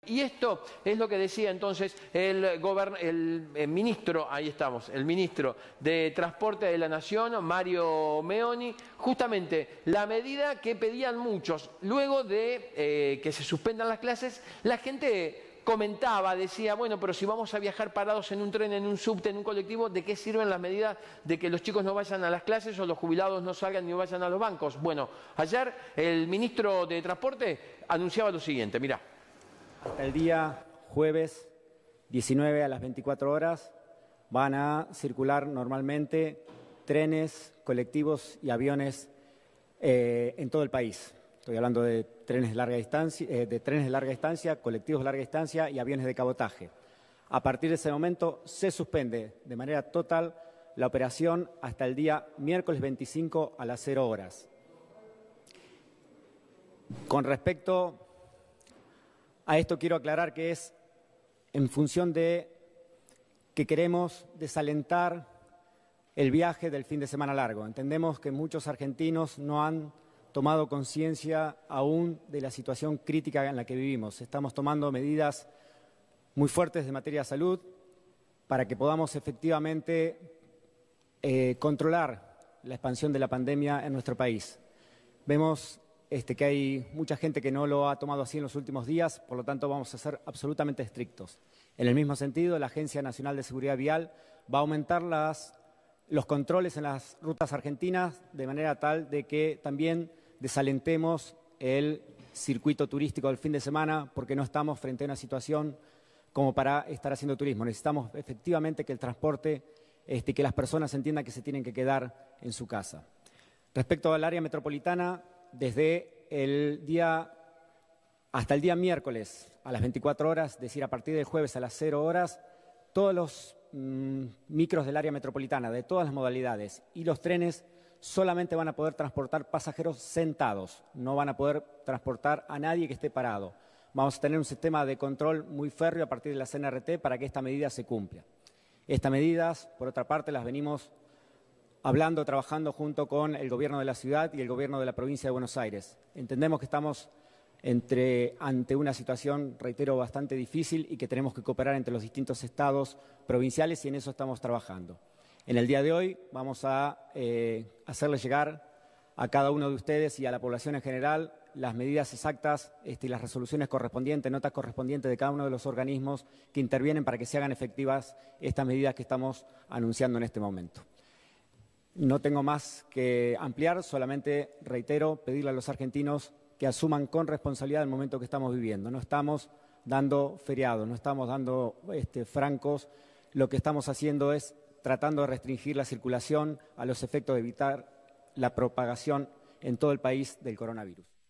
Y esto es lo que decía entonces el ministro, ahí estamos, el ministro de Transporte de la Nación, Mario Meoni, justamente la medida que pedían muchos. Luego de que se suspendan las clases, la gente comentaba, decía, bueno, pero si vamos a viajar parados en un tren, en un subte, en un colectivo, ¿de qué sirven las medidas de que los chicos no vayan a las clases o los jubilados no salgan ni vayan a los bancos? Bueno, ayer el ministro de Transporte anunciaba lo siguiente, mirá. Hasta el día jueves 19 a las 24 horas van a circular normalmente trenes, colectivos y aviones en todo el país. Estoy hablando de trenes de larga distancia, colectivos de larga distancia y aviones de cabotaje. A partir de ese momento se suspende de manera total la operación hasta el día miércoles 25 a las 0 horas. Con respecto a esto quiero aclarar que es en función de que queremos desalentar el viaje del fin de semana largo. Entendemos que muchos argentinos no han tomado conciencia aún de la situación crítica en la que vivimos. Estamos tomando medidas muy fuertes de materia de salud para que podamos efectivamente controlar la expansión de la pandemia en nuestro país. Vemos que hay mucha gente que no lo ha tomado así en los últimos días, por lo tanto vamos a ser absolutamente estrictos. En el mismo sentido, la Agencia Nacional de Seguridad Vial va a aumentar los controles en las rutas argentinas de manera tal de que también desalentemos el circuito turístico del fin de semana, porque no estamos frente a una situación como para estar haciendo turismo. Necesitamos efectivamente que el transporte, que las personas entiendan que se tienen que quedar en su casa. Respecto al área metropolitana, desde hasta el día miércoles a las 24 horas, es decir, a partir del jueves a las 0 horas, todos los micros del área metropolitana, de todas las modalidades, y los trenes solamente van a poder transportar pasajeros sentados, no van a poder transportar a nadie que esté parado. Vamos a tener un sistema de control muy férreo a partir de la CNRT para que esta medida se cumpla. Estas medidas, por otra parte, las venimos hablando, trabajando junto con el Gobierno de la ciudad y el Gobierno de la provincia de Buenos Aires. Entendemos que estamos ante una situación, reitero, bastante difícil y que tenemos que cooperar entre los distintos estados provinciales y en eso estamos trabajando. En el día de hoy vamos a hacerle llegar a cada uno de ustedes y a la población en general las medidas exactas y las resoluciones correspondientes, notas correspondientes de cada uno de los organismos que intervienen para que se hagan efectivas estas medidas que estamos anunciando en este momento. No tengo más que ampliar, solamente reitero, pedirle a los argentinos que asuman con responsabilidad el momento que estamos viviendo. No estamos dando feriados, no estamos dando francos, lo que estamos haciendo es tratando de restringir la circulación a los efectos de evitar la propagación en todo el país del coronavirus.